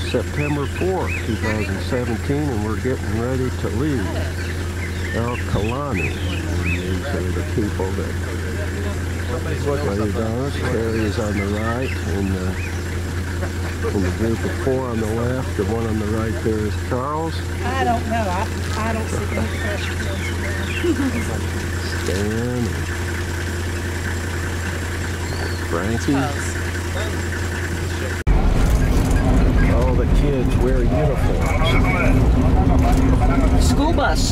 September 4th, 2017, and we're getting ready to leave El Kalani. These are the people that waited on us. Carrie is on the right, and the group of 4 on the left. The one on the right there is Charles. I don't know. I don't see any pressure. Stan and Frankie. All the kids wear uniforms. School bus.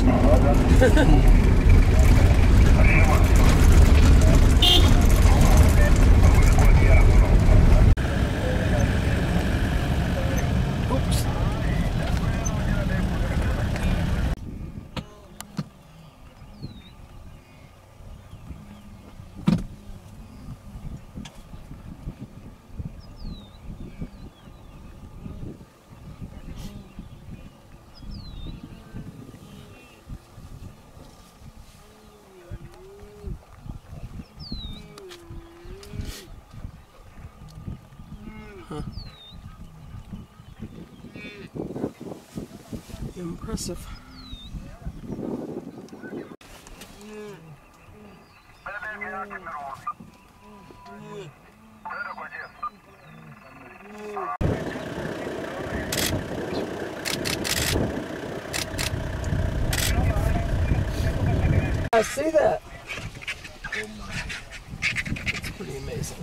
Impressive. I see that. It's pretty amazing.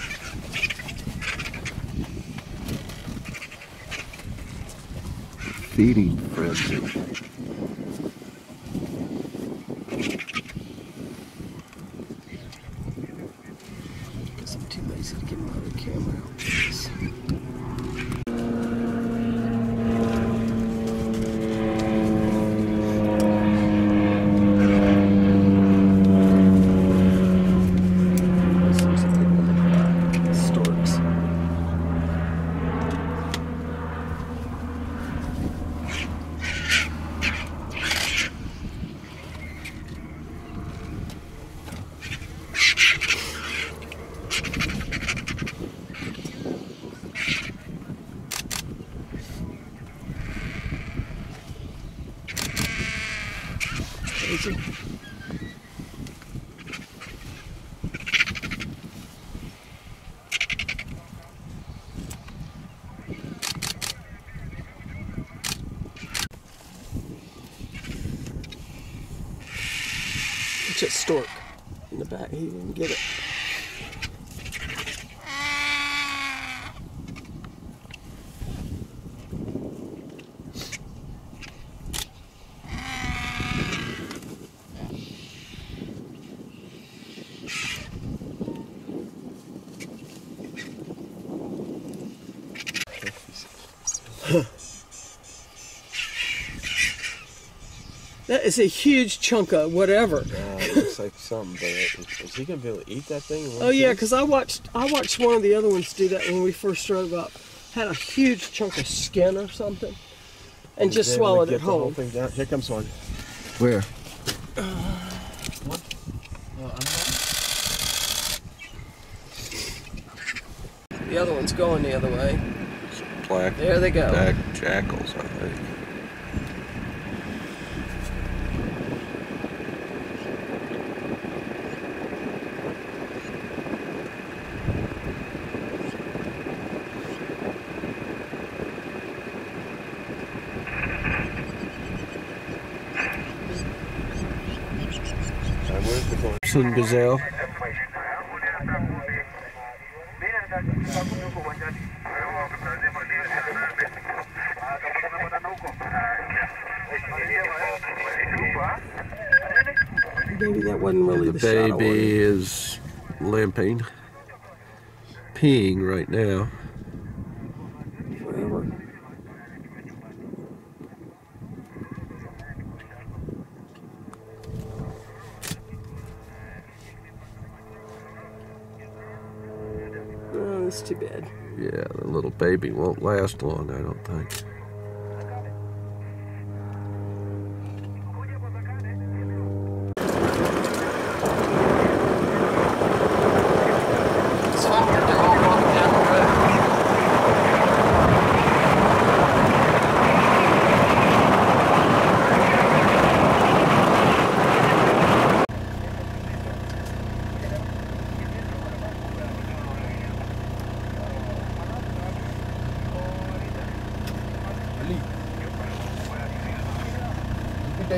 Feeding frenzy. Guess I'm too lazy to get my other camera out. It's a stork in the back. He didn't get it. That is a huge chunk of whatever. Yeah, it looks like something, but is he gonna be able to eat that thing? Oh yeah, because I watched one of the other ones do that when we first drove up. Had a huge chunk of skin or something, and just swallowed it whole. Here comes one. Where? What? The other one's going the other way. Black. There they go. Black jackals, I think. Sun gazelle. Maybe that wasn't really the shot I wanted. The baby is limping, peeing right now. Forever. Oh, that's too bad. Yeah, the little baby won't last long, I don't think.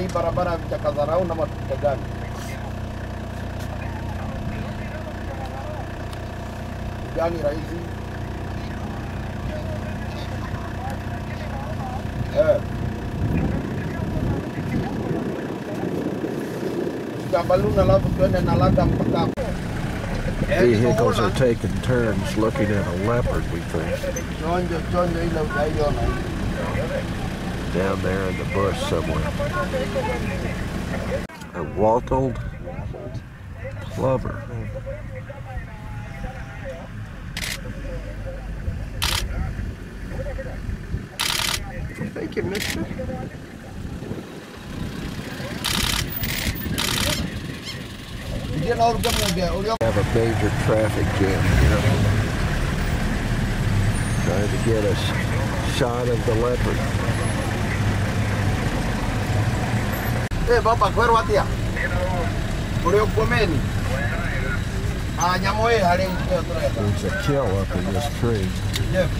barabara ya Vitakazarau na matuta gani? Gani rahisi? Balloon alafu tuende na Lada mpaka Vehicles are taking turns looking at a leopard, we think. Chonjo ile utaiona. Down there in the bush somewhere. A wattled plover. Thank you, mister. Have a major traffic jam here. Trying to get a shot of the leopard. Eh, Bapak, where what ya? Boleh komen. Nyamoe hari There's a kill up in this tree. Yeah.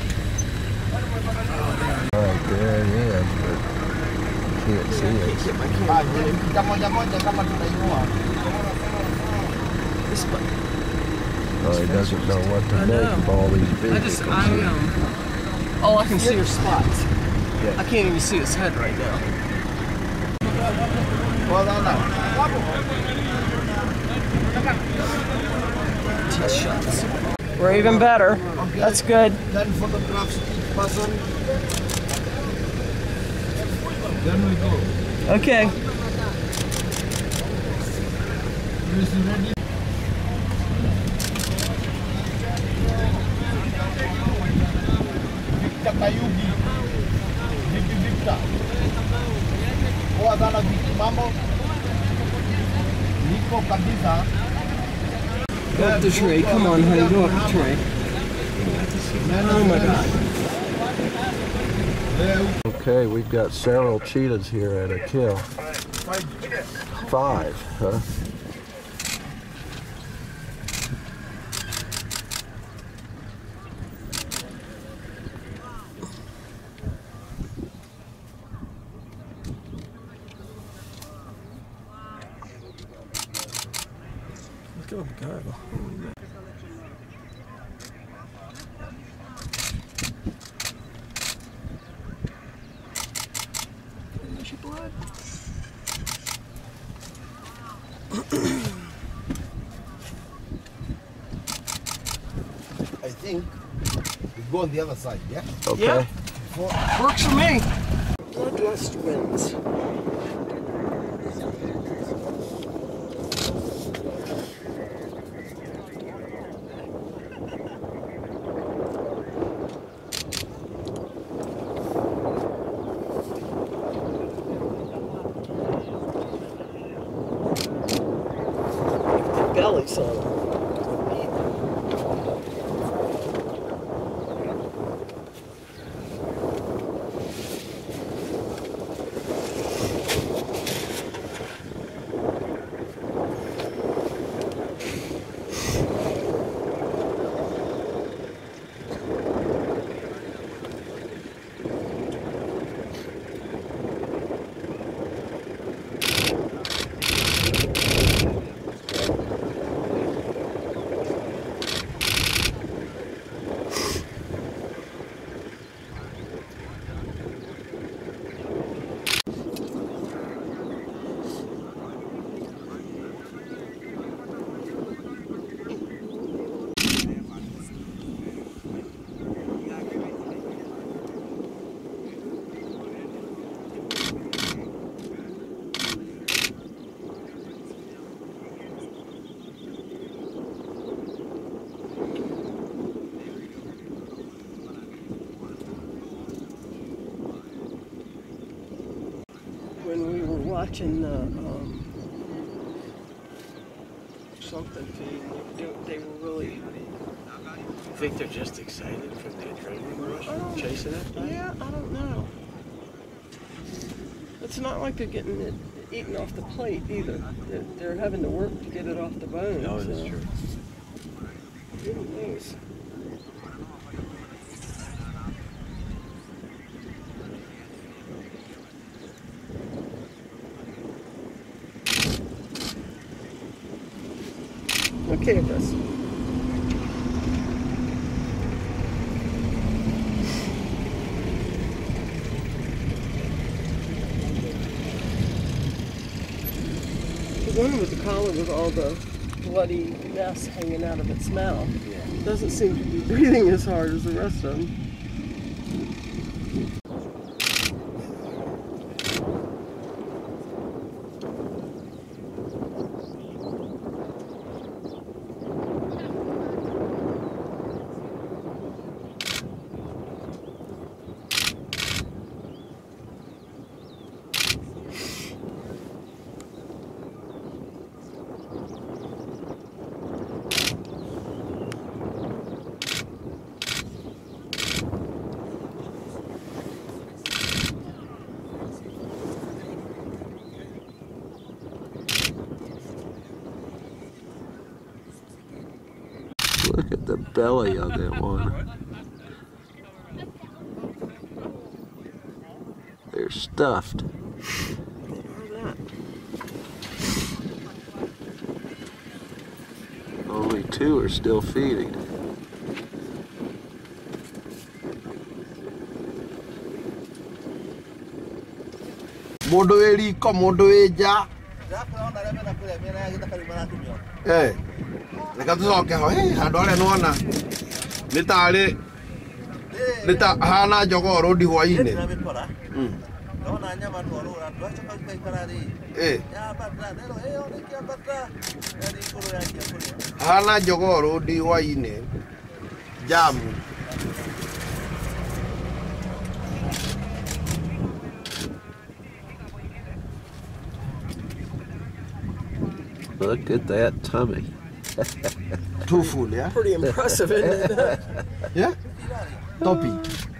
Right there it is, but you can't see it. Kita moja-moja kama tunainua. Oh, he doesn't know what to make of all these vehicles. All I can see are spots. I can't even see his head right now. Test shots. We're even better. That's good. Then photographs each person. Then we go. Okay. Kayugi, Victor. Sana mambo. Nico kabisa. Go up the tree. Come on, honey. Go up the tree. Oh my God. Okay, we've got several cheetahs here at a kill. 5, huh? Let's go, God. Blood. I think we go on the other side, yeah? Okay. Yeah. Works for me. Bloodlust wins. Bellies on them. When we were watching the something feed, they were really. You think they're just excited from the adrenaline rush from chasing it? Yeah, I don't know. It's not like they're getting it eaten off the plate either. They're having to work to get it off the bone. No, so. that's true. Who knows? cameras. The one with the collar with all the bloody mess hanging out of its mouth doesn't seem to be breathing as hard as the rest of them. Look at the belly of that one. They're stuffed. Only 2 are still feeding. Modo eri ko modo eja. Eh. Leka tucoke ho handu haria nuona ni ta hana njogoro ndigwa-ini. Hana njogoro ndigwa-ini jamu. Look at that tummy. Too full, yeah? Pretty impressive, isn't it? Yeah? Topi.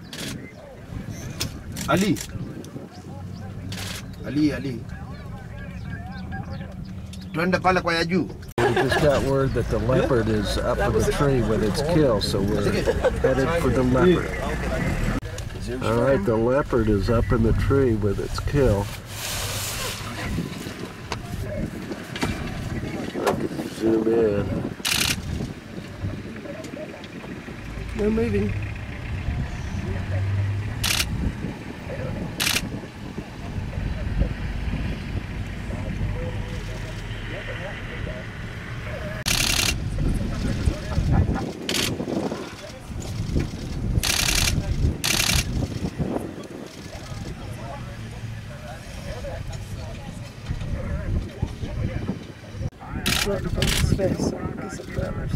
Ali. Twende pale kwa ya juu. We just got word that the leopard is up in the tree with its kill, so we're headed for the leopard. All right, the leopard is up in the tree with its kill. Zoom in. No moving. Right in front of his face, because of tremors.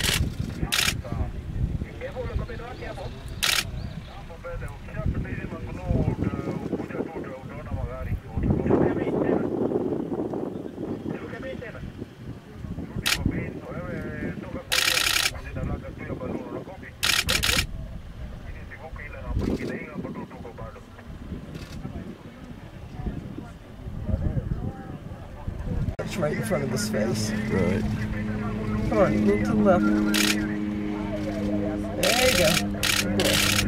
Right in front of his face. Right. Come on, move to the left. There you go. Good boy.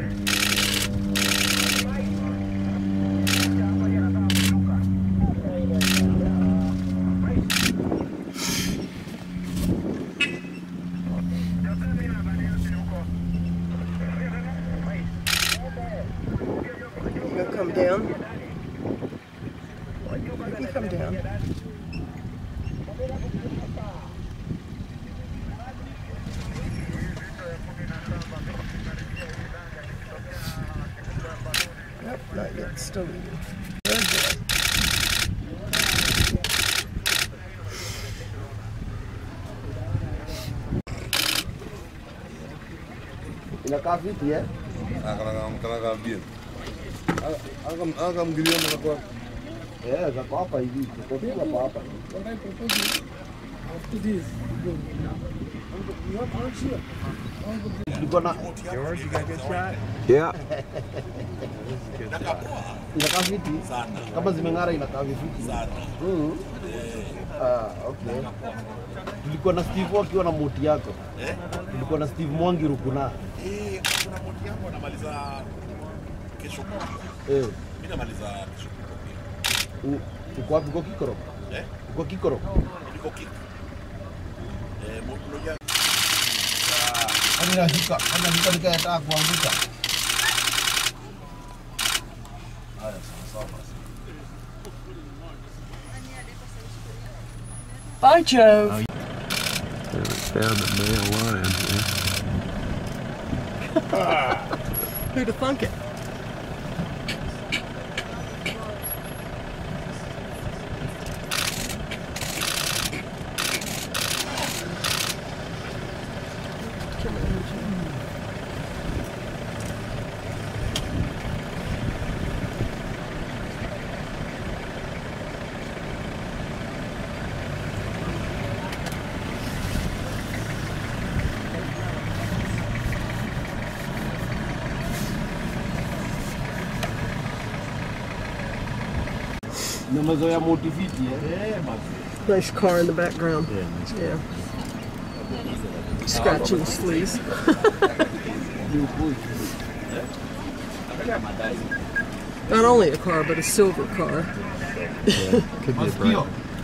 You gonna come down? You can come down. Nope, not yet. Still eating. Very good. Inakaa vipi eh? Kanakaa bien. Agam giria mana kwa. Za hapa hivi. Kwa hapa. After this, what aren't you? George, you got a good shot? Yeah. Inakaa vipi? Kama zimeng'ara inakaa vipi? Okay. Tulikuwa na Steve akiwa na moti yako. Tulikuwa na Steve Mwangi Rukuna. Kuna moti yangu anamaliza kesho. Mimi namaliza kesho. Uko wapi? Uko Kikoro? Uko Kikoro? Niko Kik. Anashika nikayataka kuanguka. Haya sawa basi. Bye, Joe. And we found a male lion here. Who'd have thunk it? Nimezoea motivity Nice car in the background. Yeah. Scratching sleeves. Not only a car, but a silver car. Could be a bright.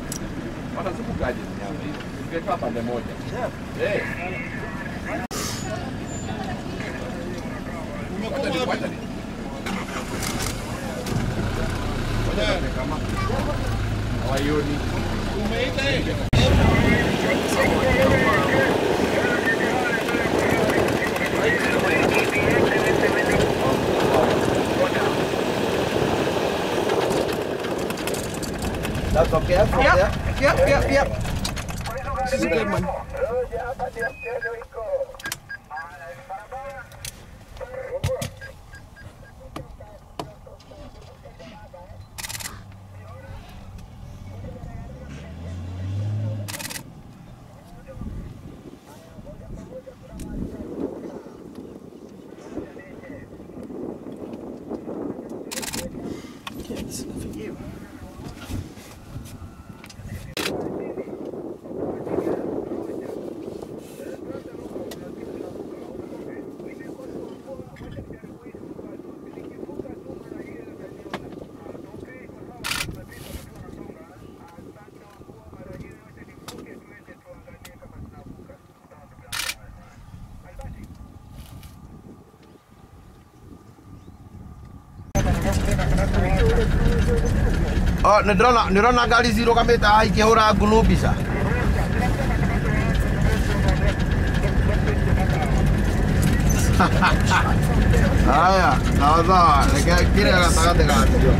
That's okay. Yep. This is a good one. Okay, this is for you. Oh, ndirona gari zero kameta ikihura ngulu bisa. Haya, sawa, kile anataka ndio.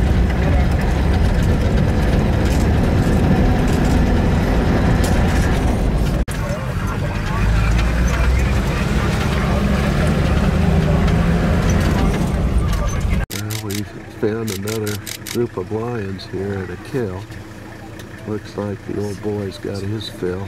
We found another group of lions here at a kill. Looks like the old boy's got his fill.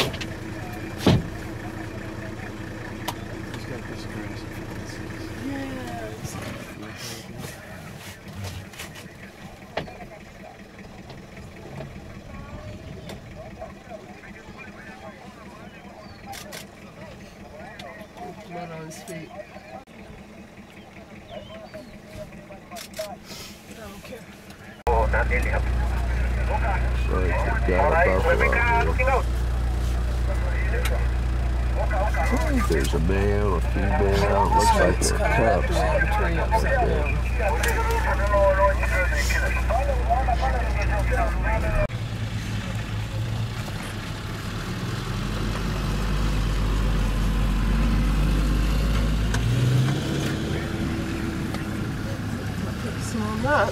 Blood on his feet. So it's got a buffalo here. There's a male, a female. It looks like they're cubs. Some on that.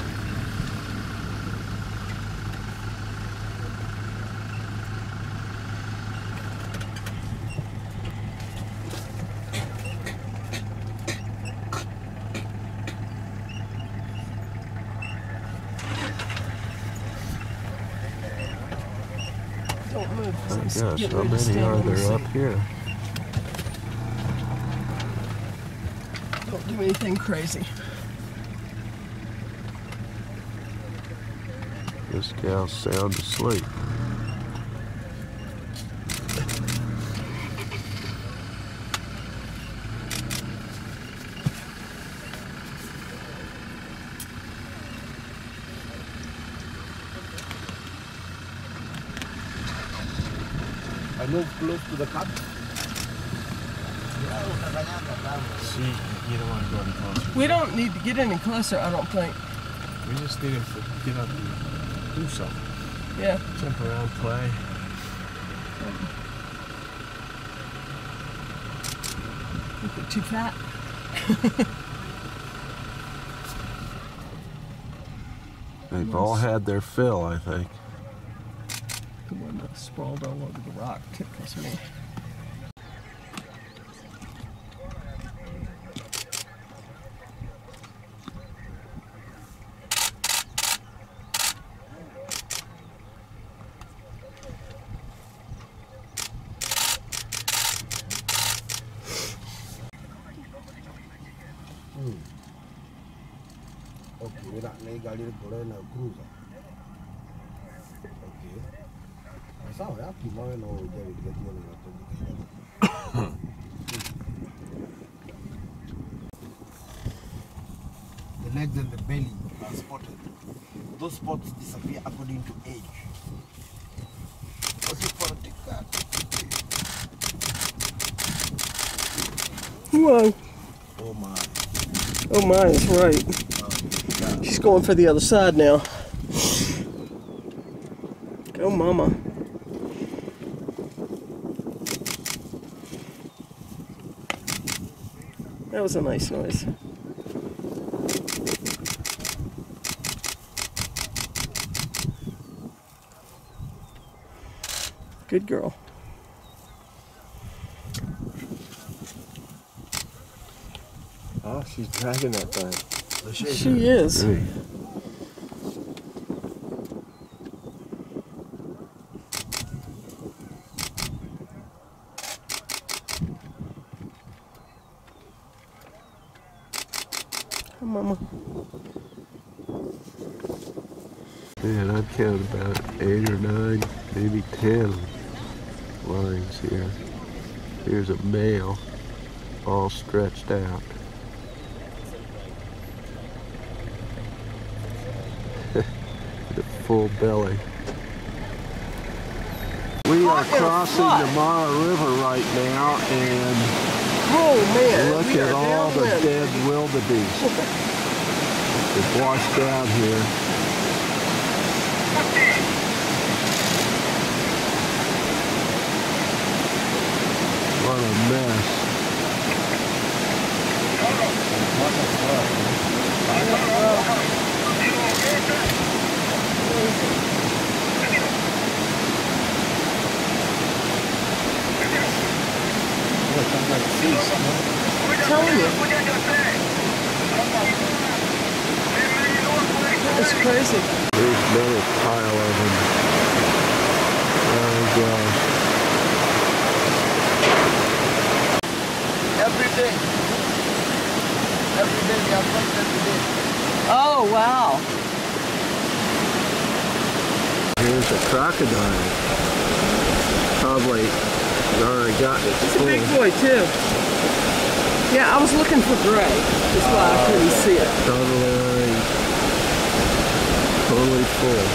Don't move. Oh gosh, how many are there up here? Don't do anything crazy. This gal's sound asleep. Are you close to the cut? See, you don't want to go any closer. We don't need to get any closer, I don't think. We just need him to get up and do something. Yeah. Jump around, play. Think we're too fat. They've all had their fill, I think. The one that sprawled all over the rock tickles me. Okay, we're not going to cruiser. Okay. Sawa, yaki mawe no ujari kati ya The legs and the belly are spotted. Those spots disappear according to age. What's it for a tick that? Whoa. Oh my. Oh my, is right. She's going for the other side now. Go mama. That was a nice noise. Good girl. Oh, she's dragging that thing. She is. Hey. Come mama. Man, I'd count about 8 or 9, maybe 10 lines here. Here's a male, all stretched out. The full belly. We are crossing the Mara River right now, and Oh man. look we at are all the downwind. dead wildebeest. They've washed down here. What a mess. I'm telling you. It's crazy. There's another pile of them. Oh gosh. Every day we have fun every day. Oh wow. Here's a crocodile. Probably already gotten it It's a big full. boy too. Yeah, I was looking for gray. That's why I couldn't see it. Totally full.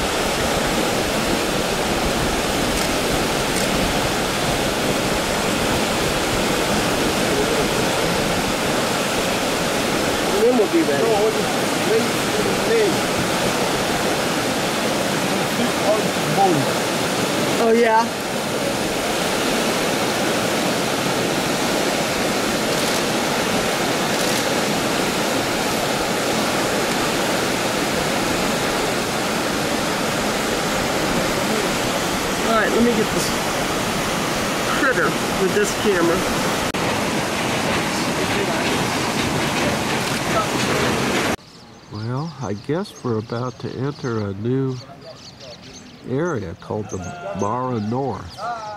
And then we'll be ready. Oh yeah? All right, let me get this critter with this camera. Well, I guess we're about to enter a new area called the Mara North.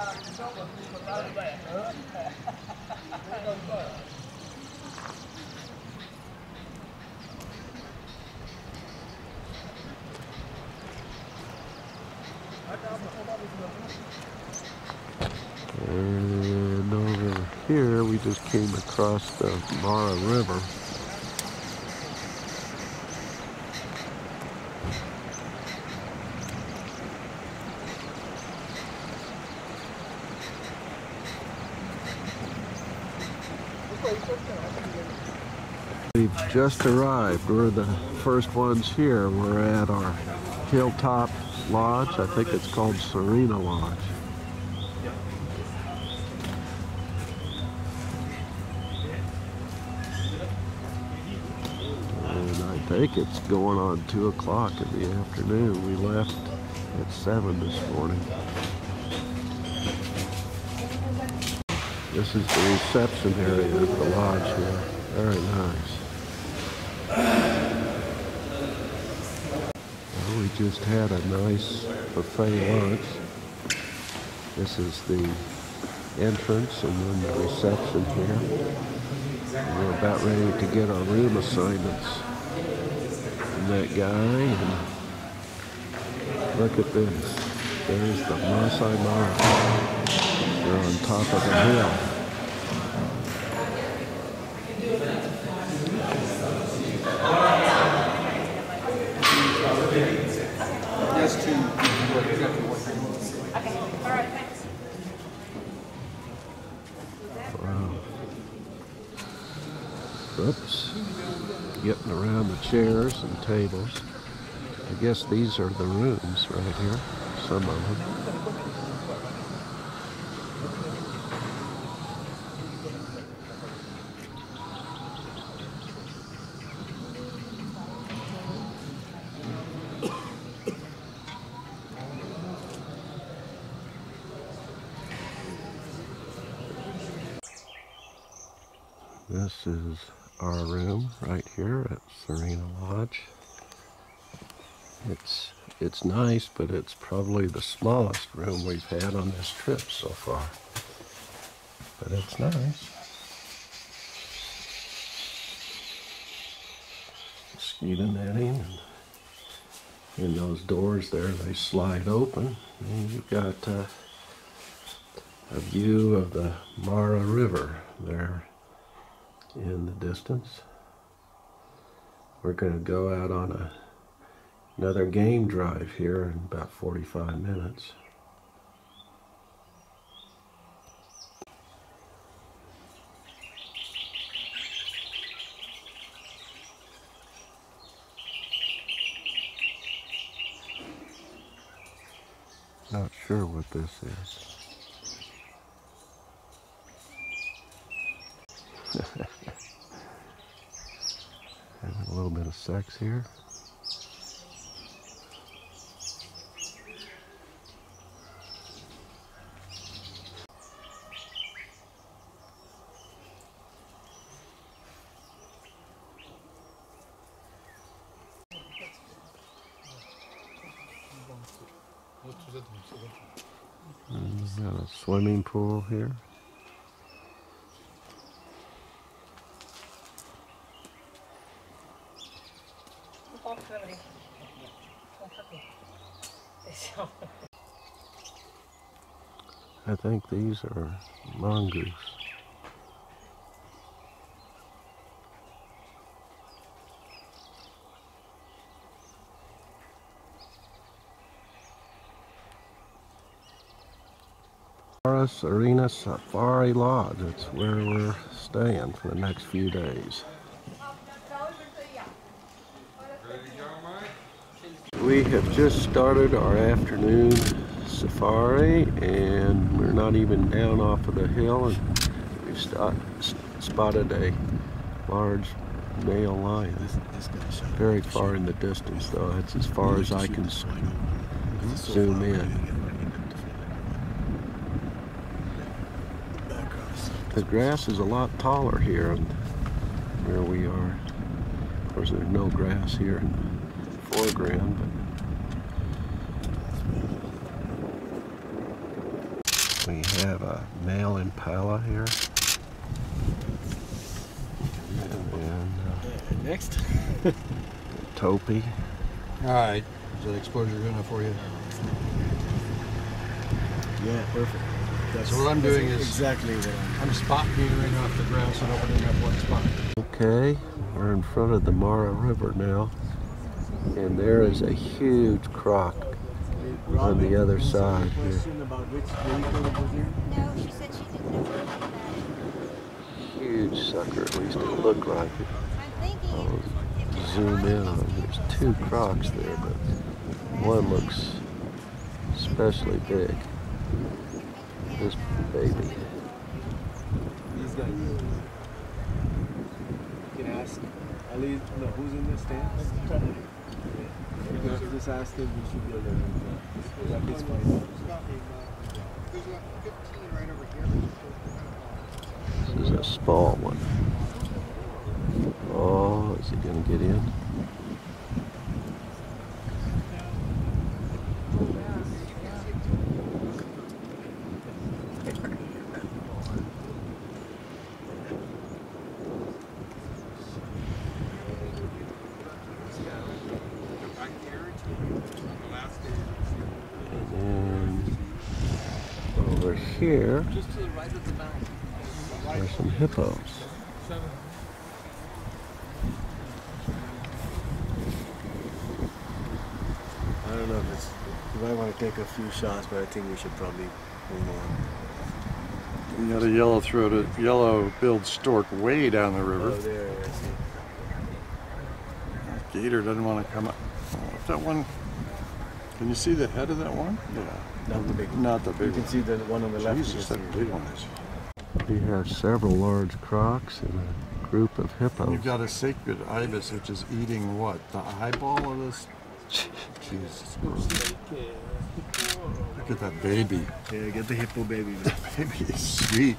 And over here, we just came across the Mara River. We've just arrived. We're the first ones here. We're at our Hilltop Lodge. I think it's called Serena Lodge. And I think it's going on 2 o'clock in the afternoon. We left at 7 this morning. This is the reception area of the lodge here. Very nice. Well, we just had a nice buffet lunch. This is the entrance and then the reception here. We're about ready to get our room assignments from that guy. And look at this. There's the Masai Mara. They're on top of the hill. Wow. Oops. Getting around the chairs and tables. I guess these are the rooms right here. Some of them. This is our room right here at Serena Lodge. It's nice, but it's probably the smallest room we've had on this trip so far. But it's nice. Mosquito netting, and those doors there, they slide open. And you've got a view of the Mara River there in the distance. We're going to go out on another game drive here in about 45 minutes. Not sure what this is. Having a little bit of sex here. And we've got a swimming pool here. I think these are mongoose. Serena Safari Lodge. That's where we're staying for the next few days. We have just started our afternoon safari, and we're not even down off of the hill, and we've spotted a large male lion. Very far in the distance, though. That's as far as I can zoom in. The grass is a lot taller here where we are. Of course, there's no grass here in the foreground, but we have a male impala here. And next. Topi. All right, is that exposure good enough for you? Yeah, perfect. So what I'm doing is exactly what I'm spot metering off the grass and opening up one spot. Okay, we're in front of the Mara River now, and there is a huge croc on the other side here. No, she said she didn't know anything about it. huge sucker, at least it looked like it. I'll zoom in on it. There's two crocs there, but one looks especially big. This baby. These guys. You can ask Ali, no, who's in the stands? You can just ask him, we should be able to that is fine. There's about 15 right over here. This is a small one. Oh, is he gonna get in? Here are some hippos. I don't know if it's, you might want to take a few shots, but I think we should probably move on. You got a yellow-throated, yellow-billed stork way down the river. Oh, there, I see. Gator doesn't want to come up. Oh, if that one, can you see the head of that one? Yeah. Not the big one. Not the big You can one. see the one on the left. Jesus, that big one is. We have several large crocs and a group of hippos. You've got a sacred ibis, which is eating what? The eyeball of this? Jesus Christ. Look at that baby. Yeah, get the hippo baby. That baby is sweet.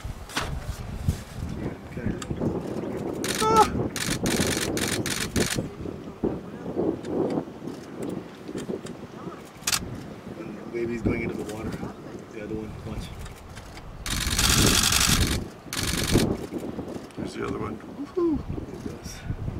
Baby's going into the water. The other one, watch. There's the other one. Woohoo! There it goes.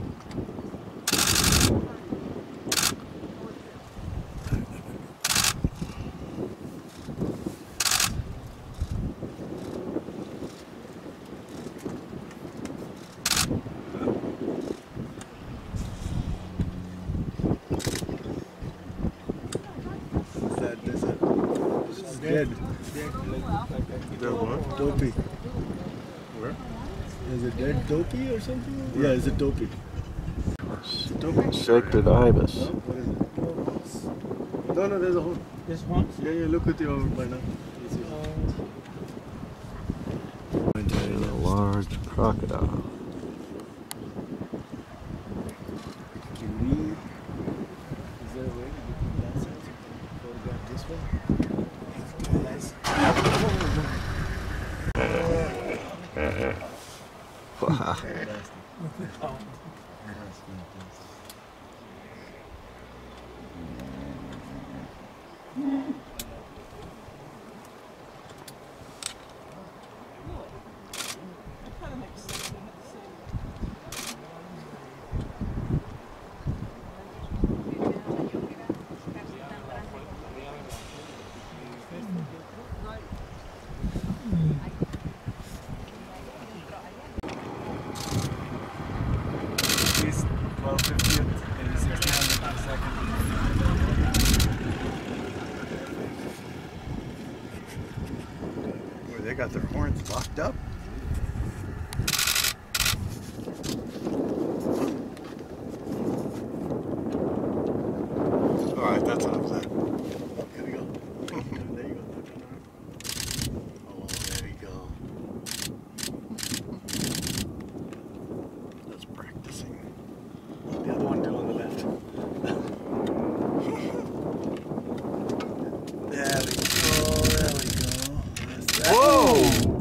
Dead. Dead what? Dopey. Where? Is it dead dopey or something? Yeah, is it dopey? Sacred ibis. What is it? No, no, there's a hole. This one? Yeah, yeah, look with your binoculars. And a large crocodile. Can we, is there a way to get from that side to photograph this one? Nice. Wow. East 1250th, 8600 per second. Boy, they got their horns locked up. All right, that's enough of that. There we go. There you go. Oh, there we go. That's practicing. The other one too on the left. There we go. There we go. That's that. Whoa!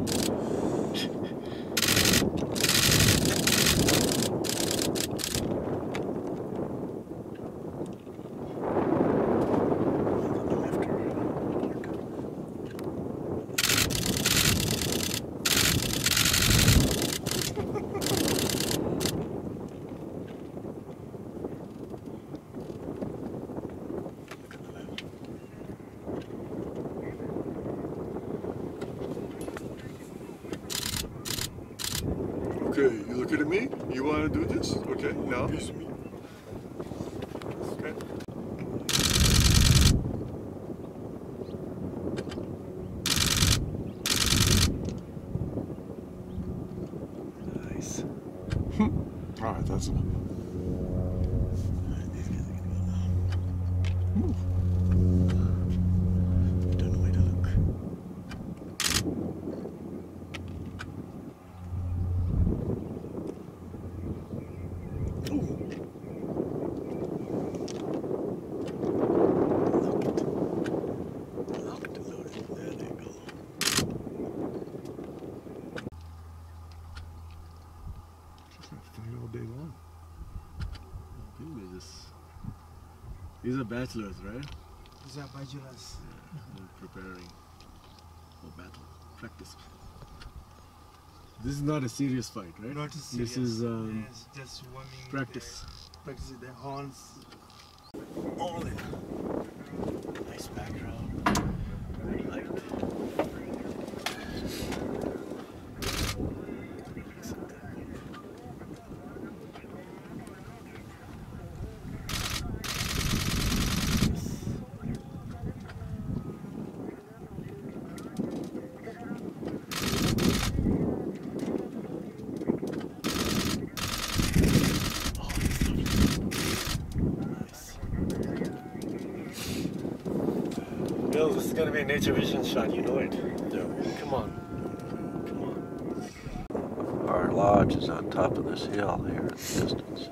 Okay, you looking at me? You want to do this? Okay, no? Okay. doesn't it? Don't know where to look. Locked and loaded. There they go. Just gonna fight all day long. These are bachelors, right? These are bachelors. They're preparing for battle. Practice. This is not a serious fight, right? Not serious. This is Yes, just warming. practice. Practice the horns. All in. Nice background. Very light. Bill, this is gonna be a nature vision shot, you know it. Yeah. Come on. Come on. Our lodge is on top of this hill here in the distance.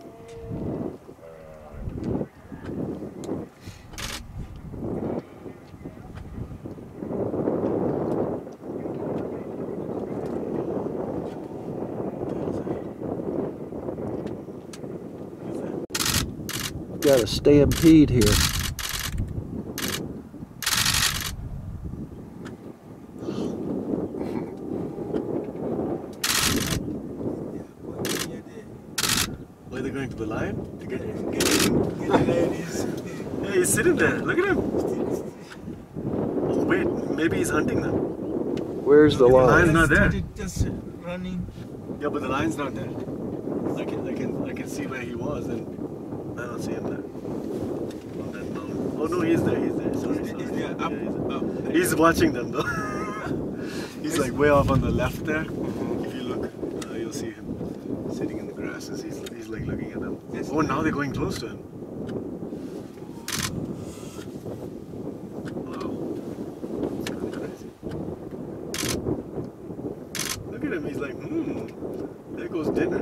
Got a stampede here. Where are they going to the lion? To get him. Yeah, he's sitting there. Look at him. Oh, wait, maybe he's hunting them. Where's the lion's lion? not there. Just running. Yeah, but the lion's not there. I can see where he was, and I don't see him there. On that mountain. Oh no, he's there. Sorry. Is there up? Yeah, he's there. Up. He's watching them though. He's like way off on the left there. If you look, you'll see him sitting in the grasses. He's like looking at them. Yes. Oh, now they're going close to him. Wow. It's kind of crazy. Look at him. He's like, there goes dinner.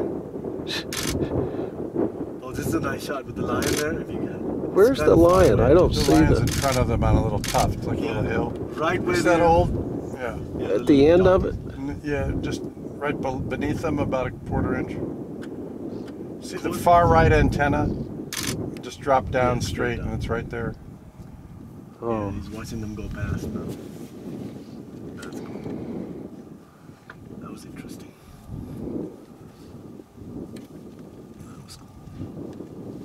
Oh, this is a nice shot with the lion there. If you can. Where's the lion? I don't The see lion's in the. front of them on a little tuft, like a little hill. Right where Is that they're- old? Yeah. Yeah, At the end of it? Yeah, just right beneath them, about a quarter inch. See the far right antenna? Just drop down straight, and it's right there. Yeah, Oh, he's watching them go past now. That's cool. That was interesting. That was cool.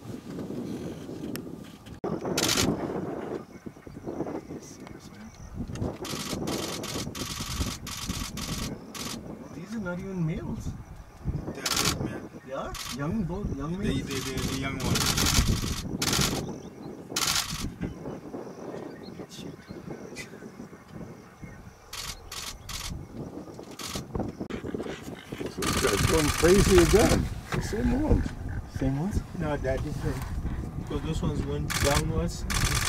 These are not even males. They are? Young males? The young one. This guy's going crazy again. The same one. Same ones? No, that different. Because those ones went downwards.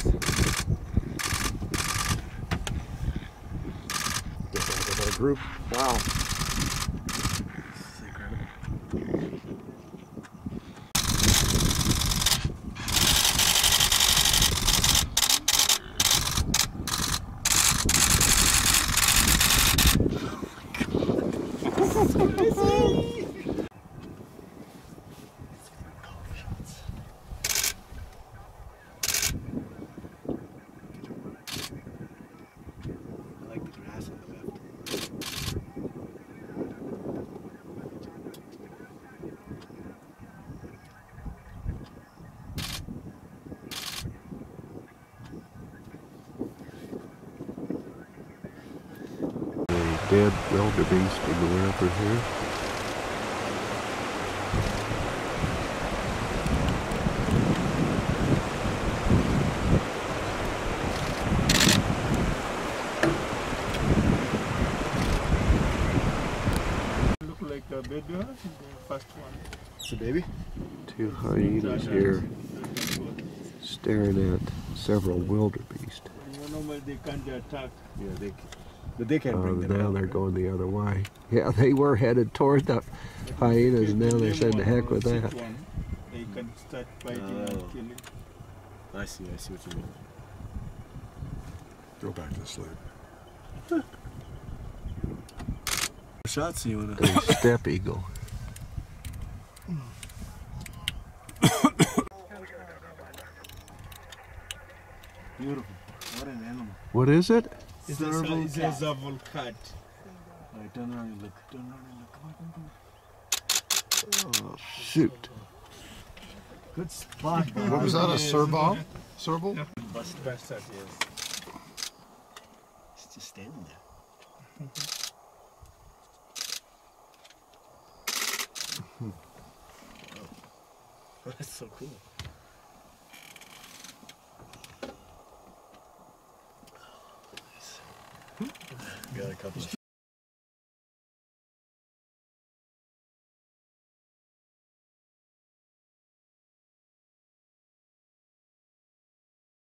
Guess I got a group. Wow. This is incredible. I like the grass on the left. dead wildebeest in the river here. Look like a baby horse, the first one. It's a baby? Two hyenas here staring at several wildebeest. They can't attack. Yeah, but they can bring them Now out, they're right? going the other way. Yeah, they were headed toward the hyenas, and now they're saying the heck with that. They can start biting and killing. I see what you mean. Go back to sleep. Shots you wanna? A steppe eagle. Beautiful. What an animal. What is it? It's a Zaval cat. Right, turn around and look. Turn around and look. Come on, come on. Oh, shoot. Good spot. What was that, a serval? Serval? Bust that, yes. It's just standing there. Oh, that's so cool. Got a couple of